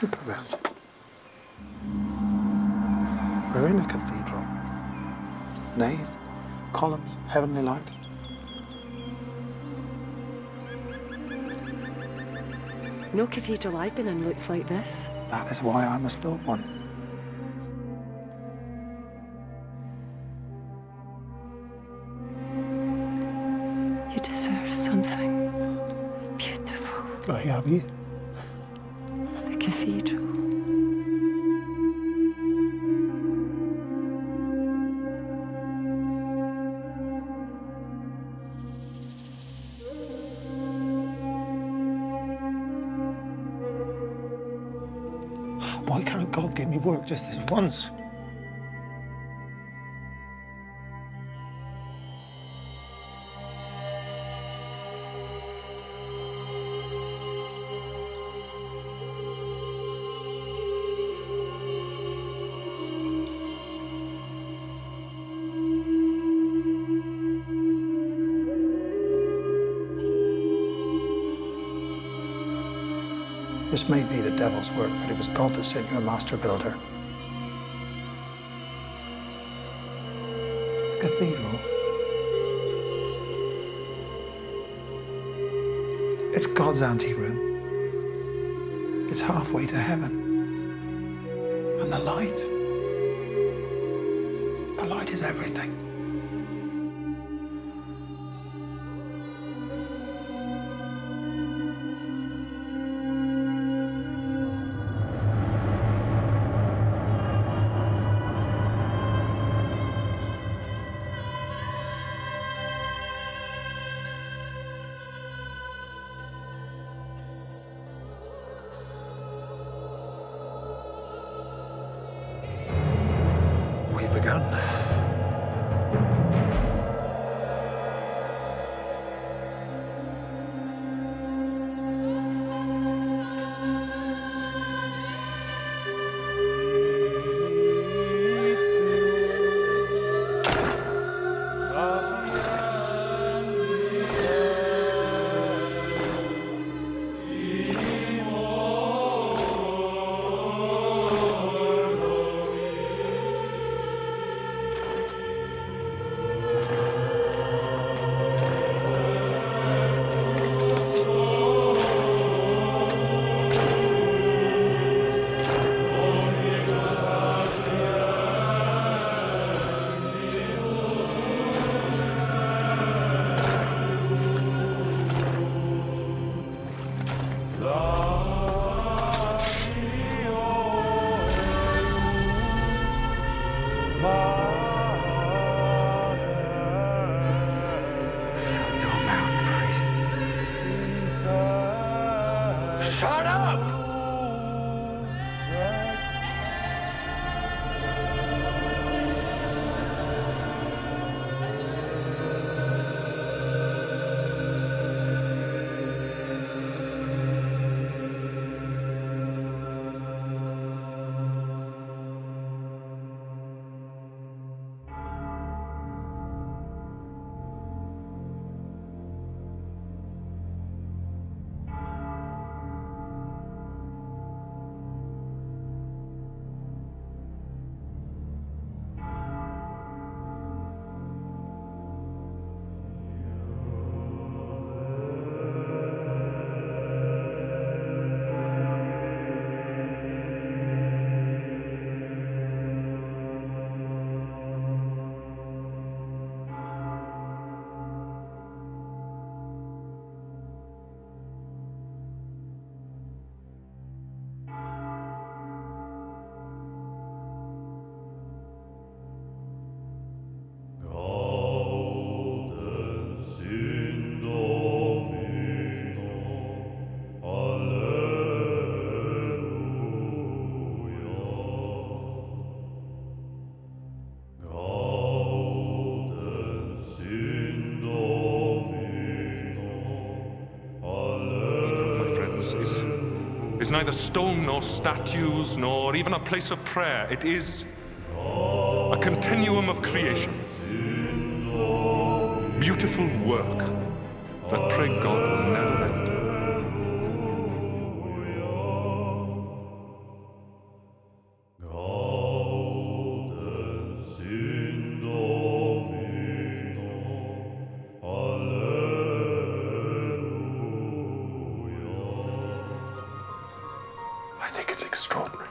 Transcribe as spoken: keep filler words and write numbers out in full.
Look around you. We're in a cathedral. Nave, columns, heavenly light. No cathedral I've been in looks like this. That is why I must build one. You deserve something beautiful. I have you. The cathedral. Why can't God give me work just this once? This may be the devil's work, but it was God that sent you a master builder. The cathedral. It's God's anteroom. It's halfway to heaven. And the light. The light is everything. We've begun. Shut up! Is neither stone nor statues nor even a place of prayer. It is a continuum of creation. Beautiful work that, pray God, will never end. It's extraordinary.